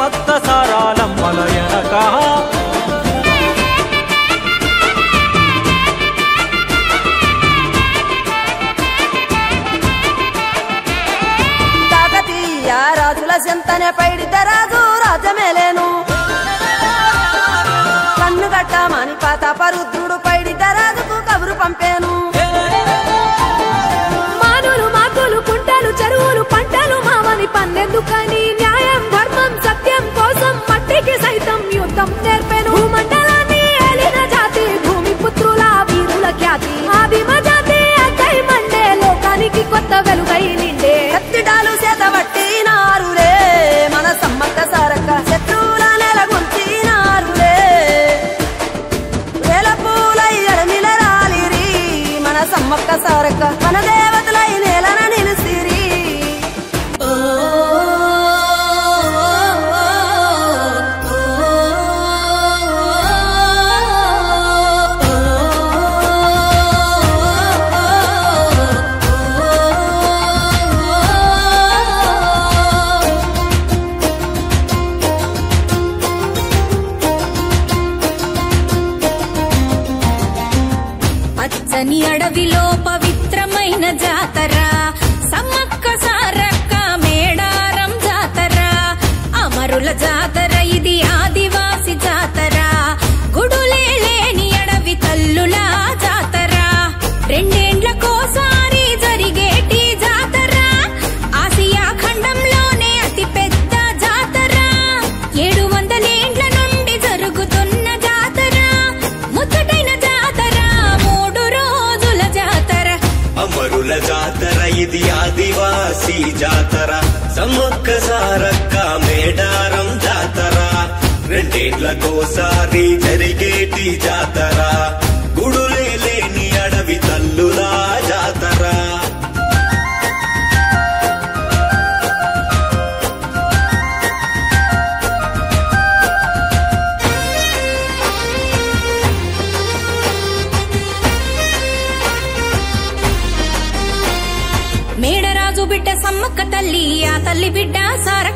సమ్మక్క సారాలమ్మల ఎనక కాకతీయ రాజుల చెంతనే పైడిత రాజు రాజమేలేను కన్ను గట్టమని ప్రతాపరుద్రుడు పైడిత రాజుకు కబురు పంపేను మానులు మాకులు కుంటలు చెరువులు పంటలు మామని పన్నెందుకని న్యాయం ధర్మం సత్యం కోసం మట్టికి సైతం యుద్ధం నేర్పెను భూమండలాన్ని ఏలిన జాతి భూమి పుత్రుల వీరుల ఖ్యాతి ఆదిమ జాతి అక్కై మండే లోకానికి కొత్త వెలుగై నిండే కత్తిడాలు చేతబట్టినారులే మన సమ్మక్క సారక్క శత్రువుల నెలగొంచినారులే వేల పూలై అడమిల రాలిరి మన సమ్మక్క సారక్క మన దేవతలై నేలన నిలిసిరి పచ్చని అడవిలో పవిత్రమైన జాతర సమ్మక్క సారక్క మేడారం జాతర అమరుల జాతర ఇది ఆదివాసి జాతర గుడులే లేని అడవి తల్లుల జాతర రెండేండ్లకోసారి జరిగేటి జాతర ఆసియా ఖండంలోనే అతి పెద్ద జాతర 700 ఏండ్ల నుండి జరుగుతున్న జాతర ముచ్చటైన జాతర 3 రోజుల జాతర అమరుల జాతర ఇది ఆదివాసి జాతర సమ్మక్క సారక్క మేడారం జాతర రెండేళ్లకోసారి జరిగేటి జాతర గుడులే లేని అడవి తల్లుల జాతర మేడరాజు బిడ్డ సమ్మక్క తల్లి ఆ తల్లి బిడ్డ సార